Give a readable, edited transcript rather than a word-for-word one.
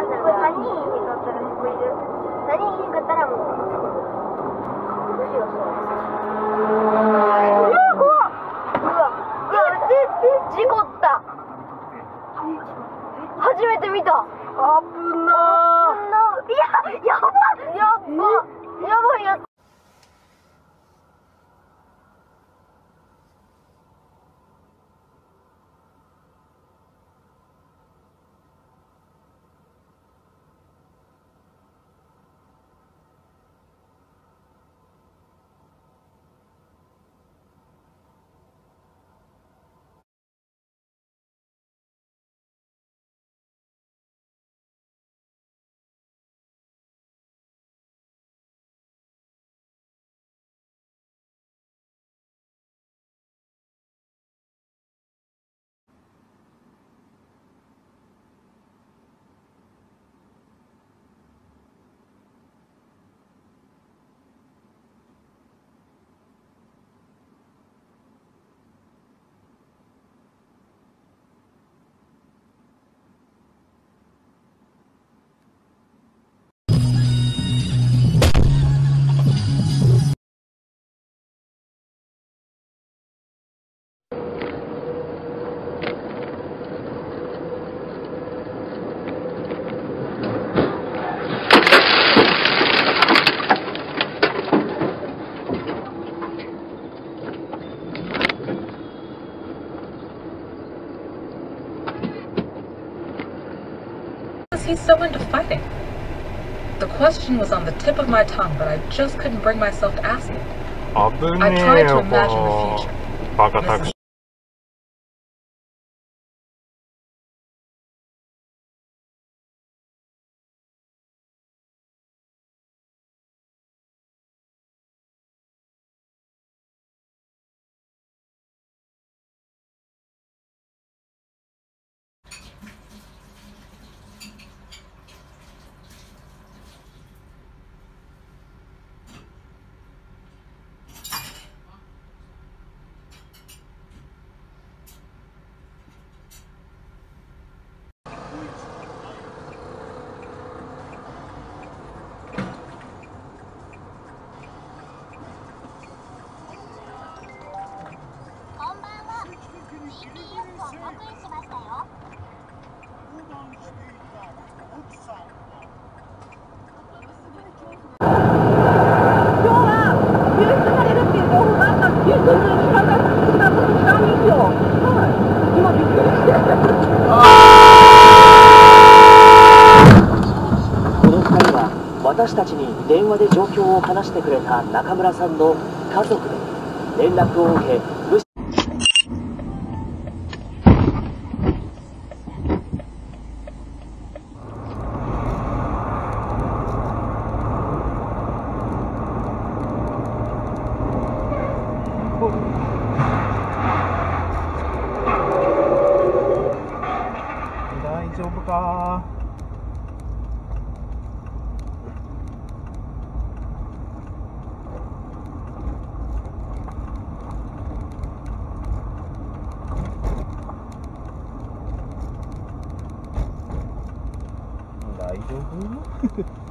これ3人いへんかったらこれいる。3人いへんかったらもう後ろそう。怖っ。うわ事故った。初めて見た。危なー。いや、やばいやつ。 He's so into fighting. The question was on the tip of my tongue, but I just couldn't bring myself to ask it. I tried to imagine the future. Mrs. 私たちに電話で状況を話してくれた中村さんの家族で連絡を受け大丈夫か。大丈夫